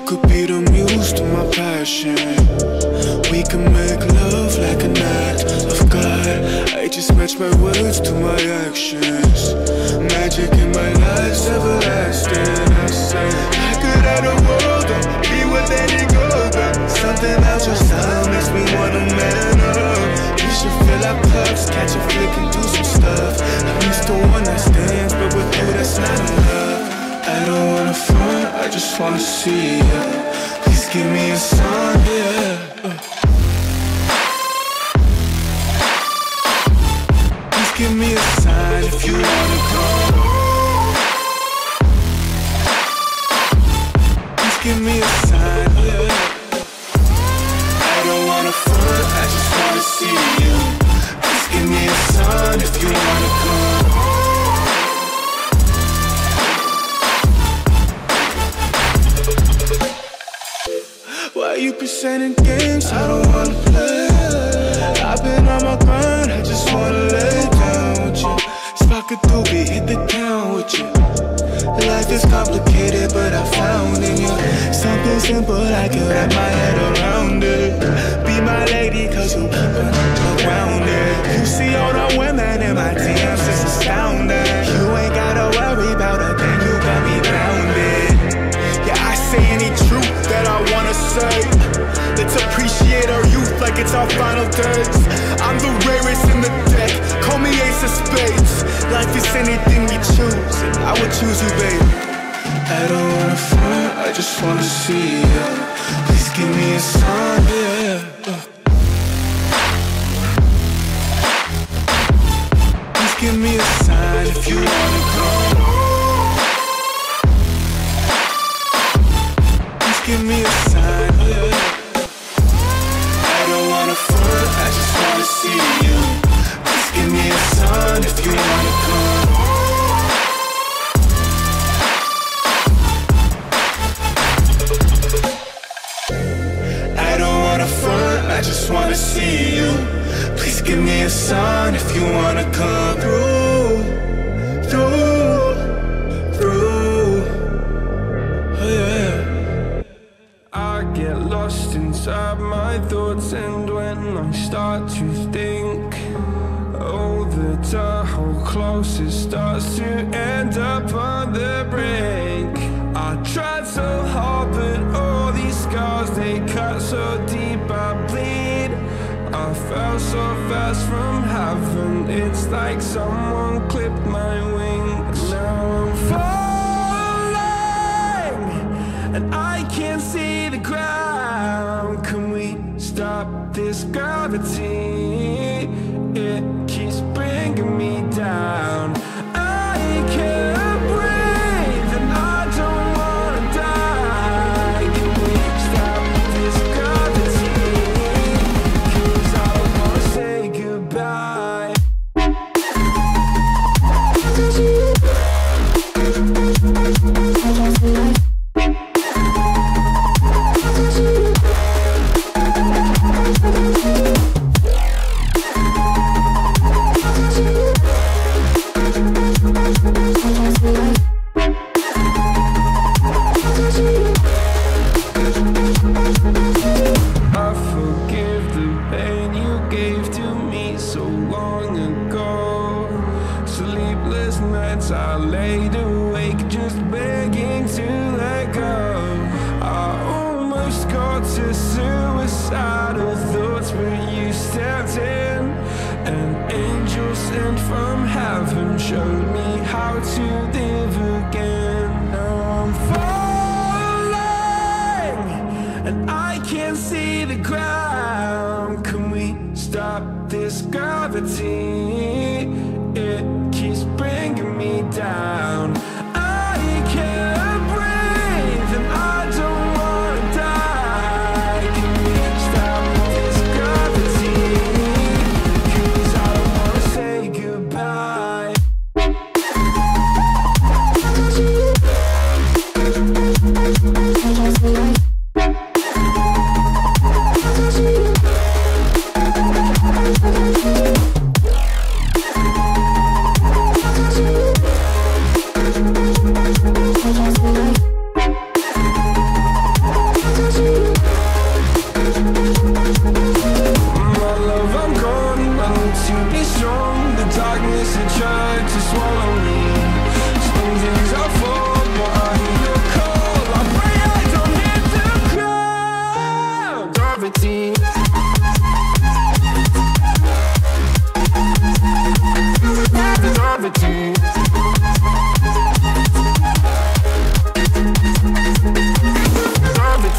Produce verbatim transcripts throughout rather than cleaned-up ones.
could be the muse to my passion. We can make love like an act of God. I just match my words to my actions. Magic in my life's everlasting. I say I could have the world, or be with any girl, but something about your style makes me wanna man up. We should fill our cups, catch a flick and do some stuff. I'm used to one night stands, but with you that's not enough. I don't wanna front, I just wanna see ya. Please give me a sign, yeah. uh. Please give me a sign if you wanna come. Please give me a sign, yeah. I don't wanna front, I just wanna see you. Please give me a sign if you wanna come. Why you presenting games I don't wanna play? I've been on my grind, I just wanna lay down with you. Spark a doobie, hit the town with you. Life is complicated, but I found in you something simple, I can wrap my head around it. Be my lady, cause you keep it grounded. You see all the women in my D Ms, it's astounding. You ain't gotta worry about a thing, you got me grounded. Yeah, I say any truth that I wanna say. Let's appreciate our youth like it's our final days. I'm the rarest in the deck, call me ace of spades. Life is anything we choose, and I would choose you, babe. I don't wanna front, I just wanna see ya. Please give me a sign, yeah. uh. Please give me a sign if you wanna come. Please give me a sign, yeah. I don't wanna front, I just wanna see you. Please give me a sign if you wanna come. I don't wanna front, I just wanna see you. Please give me a sign if you wanna come through, through, through. Oh yeah. I get lost inside my thoughts, and when I start to think, oh, the Tahoe closest starts to end up on the brink. I tried so hard, but all these scars, they cut so deep I bleed. I fell so fast from heaven, it's like someone clipped my wings. Now I'm falling, and I can't see the ground. Can we stop this gravity? It keeps bringing me down. I can't breathe, and I don't wanna die. Can we stop this gravity? 'Cause I don't wanna say goodbye. I forgive the pain you gave to me so long ago. Sleepless nights I laid awake just begging to let go. I almost got to suicidal thoughts, but you stepped in. An angel sent from heaven showed me how to live again. Now I'm falling, and I can't see the ground. Can we stop this gravity? It keeps bringing me down. I can't breathe, and I don't wanna die. Can we stop this gravity? 'Cause I don't wanna say goodbye.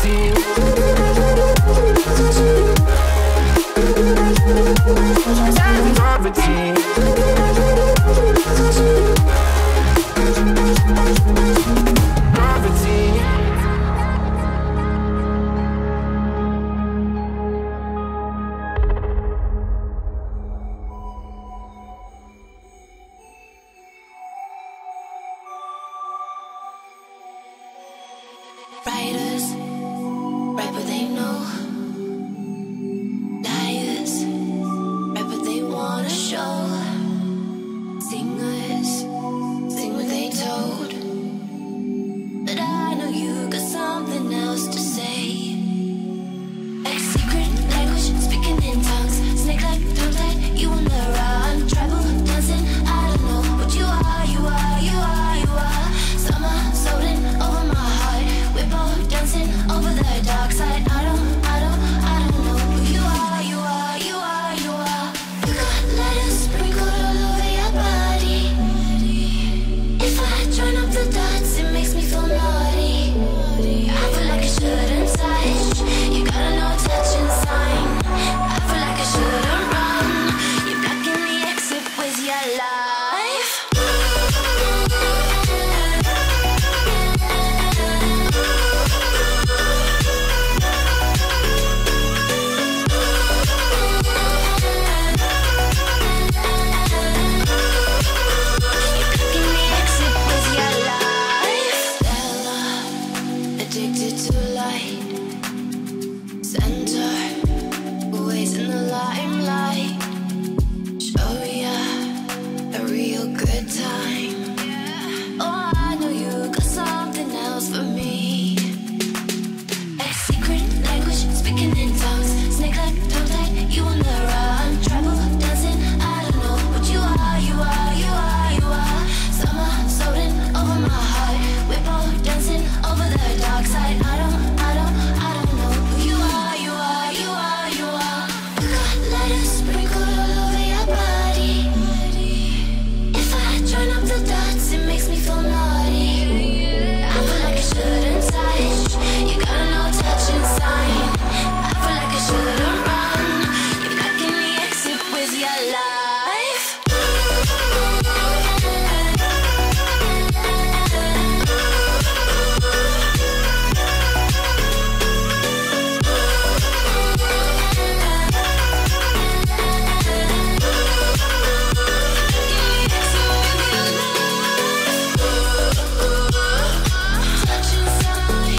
Gravity. Gravity. Writers write what they know. Liars write what they wanna show. Singers sing what they told. But I know you got something else to say. Like secret language, speaking in tongues. Snake like tongue tied, you on the run. Tribal dancing, I don't know what you are, you are, you are, you are. Summer solding over my heart. We're both dancing over the dark side. I don't, I don't, I don't know who you are, you are, you are, you are. You got letters sprinkled all over your body. If I join up the dots, it makes me feel naughty. I feel like I shouldn't touch. You got a no touching sign. I feel like I shouldn't run. You're blocking the exit with your life. Addicted to light, center, always in the limelight. Show ya a real good time. Oh, I know you got something else for me. Like secret language, speaking in tongues. Snake like tongue tied, you on the run. Tribal dancing, I don't know what you are, you are, you are, you are. Summer solding over my heart. We're both dancing over the dark side. I don't, I don't, I don't know who you are, you are, you are, you are. You got letters sprinkled all over your body. If I join up the dots, it makes me feel naughty. I feel like I shouldn't touch. You got a no touching sign. I feel like I shouldn't run. You're blocking the exit with your life. Touching sign.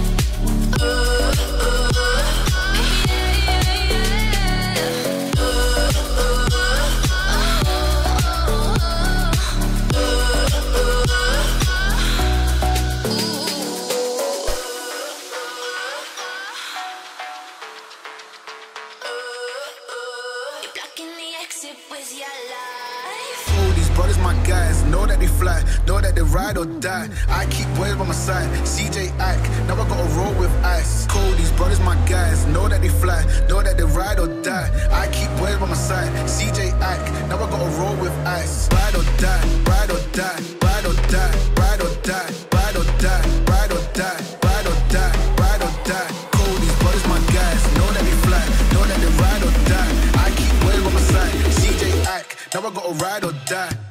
You're blocking the exit with your life. Oh, these brothers, my guys, know that they fly, know that they ride or die. I keep boys by my side, C J Ike, now I gotta roll with ice. Cold, these brothers, my guys, know that they fly, know that they ride or die. I keep boys by my side, C J Ike, now I gotta roll with ice. Ride or die, ride or die, ride or die, ride or die, ride or die, ride or die, ride or die, ride or die. Cold, these brothers, my guys, know that they fly, know that they ride or die. I keep boys by my side, C J Ike, now I gotta ride or die.